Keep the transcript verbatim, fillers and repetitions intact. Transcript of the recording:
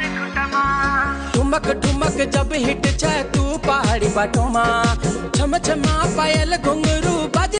ठुमक ठुमक जब हिट छे तू पहाड़ी बाटो मा छम छमा पायल घुंघरू